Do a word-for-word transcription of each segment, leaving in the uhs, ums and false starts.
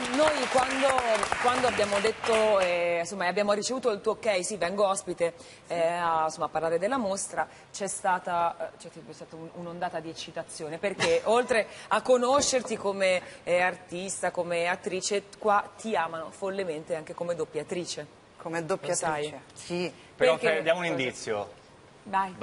noi quando, quando abbiamo detto, eh, insomma, abbiamo ricevuto il tuo ok, sì, vengo ospite eh, a, insomma, a parlare della mostra, c'è stata, c'è stata un'ondata di eccitazione, perché oltre a conoscerti come eh, artista, come attrice, qua ti amano follemente anche come doppiatrice. Come doppiatrice? Sì. Però Perché- diamo un indizio. Vai.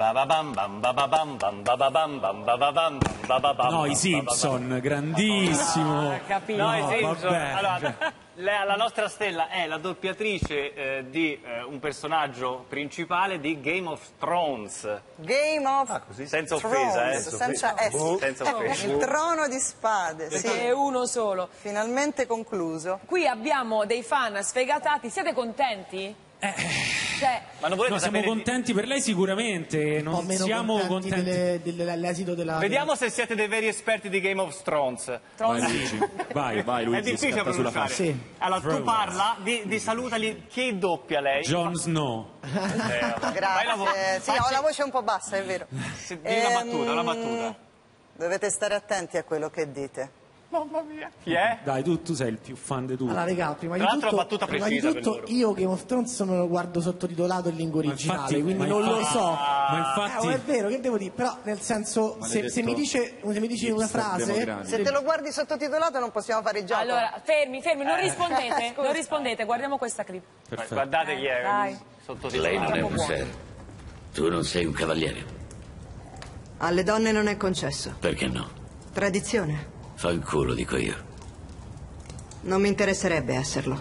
No, i Simpson, grandissimo. Ah, capito. No, i No, Simpson. vabbè, Allora, cioè. la, la nostra stella è la doppiatrice eh, di eh, un personaggio principale di Game of Thrones. Game of Senza offesa, eh. Thrones, senza S. Senza offesa. Il trono di spade, sì. È uno solo. Finalmente concluso. Qui abbiamo dei fan sfegatati, siete contenti? Cioè, Ma non volete No, siamo sapere di- contenti per lei sicuramente, Un po' non meno siamo contenti contenti. delle- delle- dell'esito della... Vediamo se siete dei veri esperti di Game of Thrones. Vai Luigi, vai, vai È Luigi, difficile scatta sulla pronunciare. faccia. Sì. Allora, tu Thrones. parla, di, di salutali, chi doppia lei? Jon Snow. Eh, vabbè. Fai la vo- Grazie. Sì, ho facci- la voce un po' bassa, è vero. Se- Di una battuta, una Ehm, battuta. Dovete stare attenti a quello che dite. Mamma mia. Chi è? Dai, tu, tu sei il più fan di tutti. Allora, raga, prima di Tra l'altro tutto, la battuta prima di precisa per tutto loro. io Game of Thrones non lo guardo sottotitolato in lingua Ma originale, infatti- quindi ma non lo infatti- so. Ma Eh, infatti... oh, è vero, che devo dire? Però, nel senso, se, se mi dice, se mi dici una frase... Se te lo guardi sottotitolato non possiamo fare il gioco. allora, fermi, fermi, non rispondete, Scusa. non rispondete, guardiamo questa clip. Perfetto. Guardate chi è. Dai. Sottotitolato. Lei non è troppo un buono. ser. Tu non sei un cavaliere. Alle donne non è concesso. Perché no? Tradizione. Fa il culo, dico io. Non mi interesserebbe esserlo.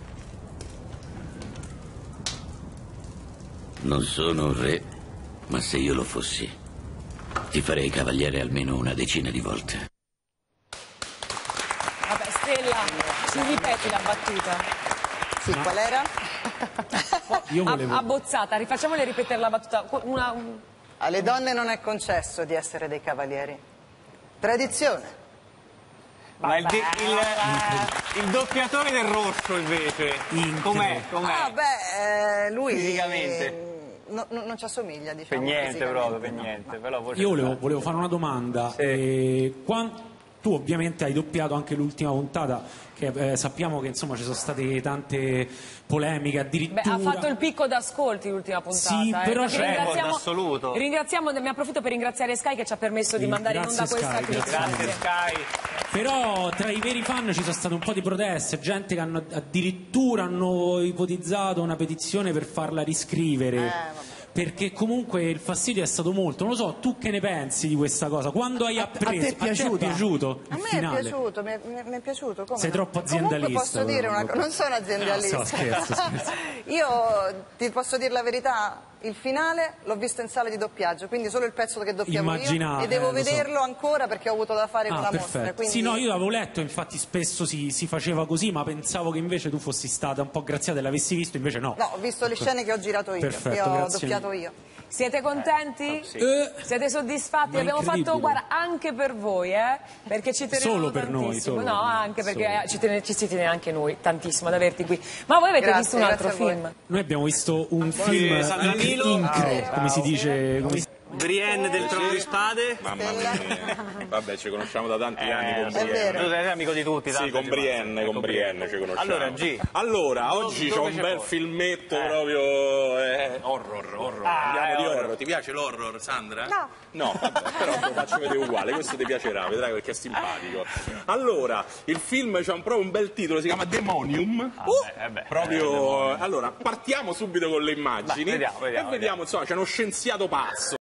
Non sono un re, ma se io lo fossi, ti farei cavaliere almeno una decina di volte. Vabbè, Stella, ci ripeti la battuta? Sì, qual era? Io volevo... Abbozzata, rifacciamole ripetere la battuta. Una, un- Alle donne non è concesso di essere dei cavalieri. Tradizione. Ma il, di- il- il doppiatore del rosso invece, Incre. com'è? Com'è? Ah, beh, eh, lui... Fisicamente. eh, no- no- non ci assomiglia, Per diciamo. niente fisicamente, proprio, per no. niente. Però la voce Io volevo, volevo fare una domanda. Sì. Eh, quan- tu ovviamente hai doppiato anche l'ultima puntata, che eh, sappiamo che insomma ci sono state tante polemiche, beh, addirittura... ha fatto il picco d'ascolti l'ultima puntata. Sì, eh, però perché c'è- ringraziamo- assoluto. Ringraziamo, ne approfitto per ringraziare Sky che ci ha permesso di Sì, mandare in grazie onda questa Sky, clip. Grazie Sky. Però tra i veri fan ci sono state un po' di proteste, gente che hanno addirittura hanno ipotizzato una petizione per farla riscrivere. Eh, vabbè. Perché comunque il fastidio è stato molto. Non lo so, tu che ne pensi di questa cosa? Quando hai appreso? te è piaciuta? piaciuto A il me finale? è piaciuto, mi è, mi è- mi è piaciuto. Come Sei no? troppo aziendalista, Comunque posso dire però. una cosa, non sono aziendalista. No, so, scherzo, scherzo. Io io ti posso dire la verità, il finale l'ho visto in sala di doppiaggio, quindi solo il pezzo che doppiavo Immaginavo, io e devo eh, lo so. vederlo ancora perché ho avuto da fare Ah, con la perfetto. mostra. Quindi... Sì, no, io l'avevo letto, infatti spesso si, si faceva così, ma pensavo che invece tu fossi stata un po' graziata e l'avessi visto, invece no. No, ho visto le scene che ho girato io, Perfetto, che ho grazie doppiato io. Siete contenti? sì. Eh, Siete soddisfatti? Ma Abbiamo incredibile. fatto, guarda, anche per voi, eh? Perché ci teniamo Solo per noi, tantissimo. solo no, per noi, anche perché solo. eh, ci, tene- ci si tiene anche noi tantissimo ad averti qui. Ma voi avete Grazie, visto un altro grazie a voi. film? Noi abbiamo visto un film Sandra inc- Milo. incre, come si dice. Come si- Brienne del Trono di Spade. Mamma mia, vabbè, ci conosciamo da tanti anni con Eh, È Brienne. vero. Tu sei amico di tutti, Sì, tanto, con ci Brienne, manca. con Brienne ci conosciamo. Allora, G. Allora, Dove- oggi dove c'ho un c'è bel poi? filmetto Eh. proprio eh, horror, horror. Ah, Andiamo è di horror. horror. Ti piace l'horror, Sandra? No. No, vabbè, però te lo faccio vedere uguale, questo ti piacerà, vedrai perché è simpatico. Allora, il film c'ha un, proprio un bel titolo, si chiama Demonium. Ah, Uh, beh, eh beh, proprio eh, Demonium. allora, partiamo subito con le immagini Vai, vediamo, vediamo, e vediamo, insomma, c'è uno scienziato pazzo.